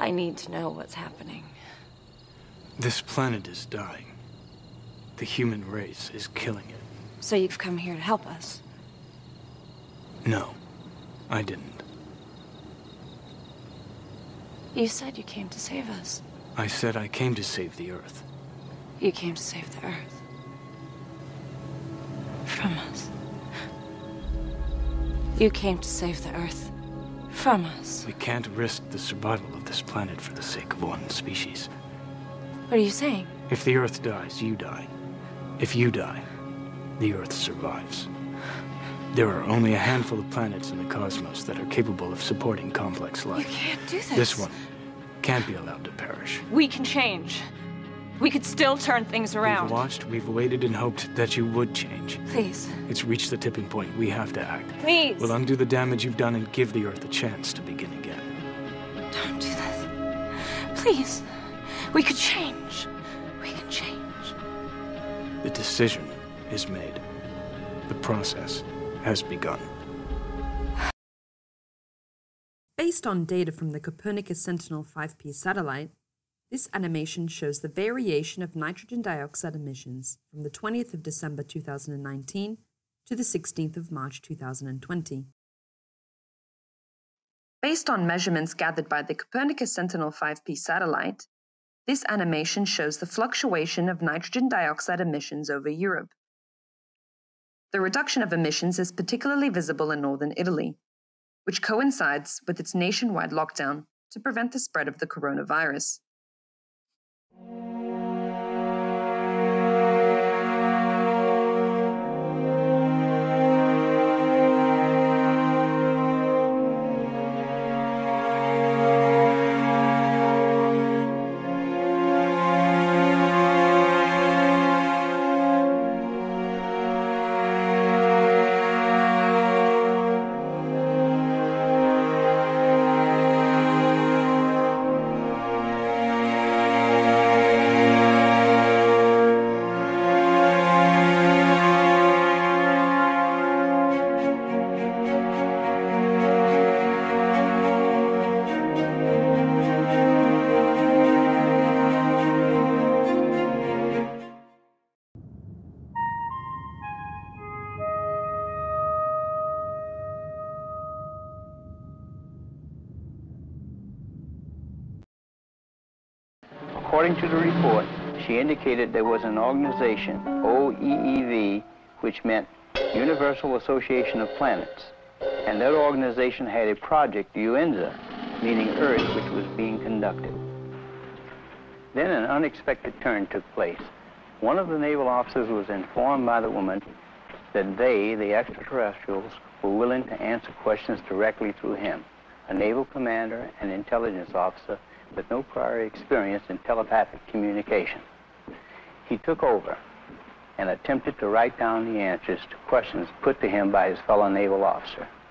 I need to know what's happening. This planet is dying. The human race is killing it. So you've come here to help us? No, I didn't. You said you came to save us. I said I came to save the Earth. You came to save the Earth. From us. You came to save the Earth. From us. We can't risk the survival of this planet for the sake of one species. What are you saying? If the Earth dies, you die. If you die, the Earth survives. There are only a handful of planets in the cosmos that are capable of supporting complex life. You can't do this. This one can't be allowed to perish. We can change. We could still turn things around. We've watched, we've waited and hoped that you would change. Please. It's reached the tipping point. We have to act. Please. We'll undo the damage you've done and give the Earth a chance to begin again. Don't do this. Please. We could change. We can change. The decision is made. The process has begun. Based on data from the Copernicus Sentinel-5P satellite, this animation shows the variation of nitrogen dioxide emissions from the 20th of December 2019 to the 16th of March 2020. Based on measurements gathered by the Copernicus Sentinel-5P satellite, this animation shows the fluctuation of nitrogen dioxide emissions over Europe. The reduction of emissions is particularly visible in northern Italy, which coincides with its nationwide lockdown to prevent the spread of the coronavirus. According to the report, she indicated there was an organization, OEEV, which meant Universal Association of Planets, and that organization had a project, UNZA, meaning Earth, which was being conducted. Then an unexpected turn took place. One of the naval officers was informed by the woman that they, the extraterrestrials, were willing to answer questions directly through him, a naval commander and intelligence officer with no prior experience in telepathic communication. He took over and attempted to write down the answers to questions put to him by his fellow naval officer.